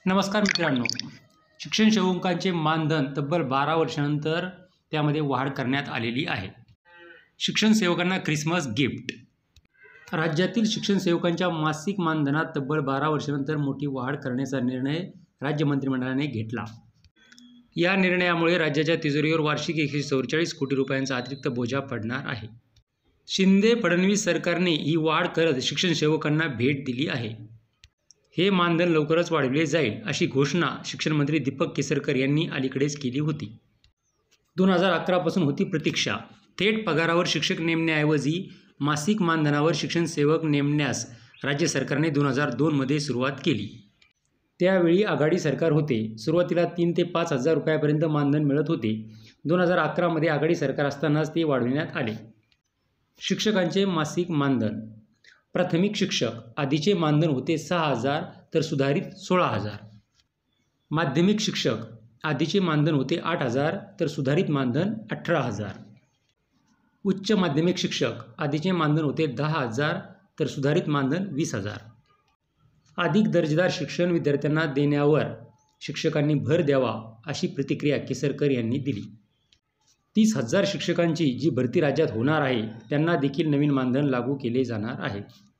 नमस्कार मित्रांनो, शिक्षण सेवकांचे मानधन तब्बल 12 वर्षानंतर त्यामध्ये वाढ करण्यात आलेली आहे. शिक्षण सेवकांना ख्रिसमस गिफ्ट. राज्यातील शिक्षण सेवकांच्या मासिक मानधनात तब्बल 12 वर्षानंतर मोठी वाढ करण्याचा निर्णय राज्य मंत्रिमंडळाने घेतला. या निर्णयामुळे राज्याच्या तिजोरीवर वार्षिक 144 कोटी रुपयांचा अतिरिक्त बोजा पडणार आहे. शिंदे-फडणवीस सरकारने ही वाढ करत शिक्षण सेवकांना भेट दिली आहे. हे मानधन लवकरच वाढवले जाईल अशी घोषणा शिक्षण मंत्री दीपक केसरकर यांनी अलीकडेच केली होती. 2011 पासून होती प्रतीक्षा. थेट पगारावर शिक्षक नेमण्याऐवजी मासिक मानधनावर शिक्षण सेवक नेमण्यास राज्य सरकारने 2002 मध्ये सुरुवात केली. त्यावेळी आघाडी सरकार होते. सुरुवातीला 3 ते 5 हजार रुपयापर्यंत मानधन मिळत होते. 2011 मध्ये आघाडी सरकार असतानाच ते वाढविण्यात आले. शिक्षकांचे मासिक मानधन. प्राथमिक शिक्षक आधीचे मानधन होते 6,000 तर सुधारित 16,000. माध्यमिक शिक्षक आधीचे मानधन होते 8,000 तर सुधारित मानधन 18,000. उच्च माध्यमिक शिक्षक आधीचे मानधन होते 10,000 तर सुधारित मानधन 20,000. अधिक दर्जेदार शिक्षण विद्यार्थ्यांना देण्यावर शिक्षकांनी भर द्यावा अशी प्रतिक्रिया केसरकर यांनी दिली. 30,000 शिक्षकांची जी भरती राज्यात होणार आहे त्यांना देखील नवीन मानधन लागू केले जाणार आहे.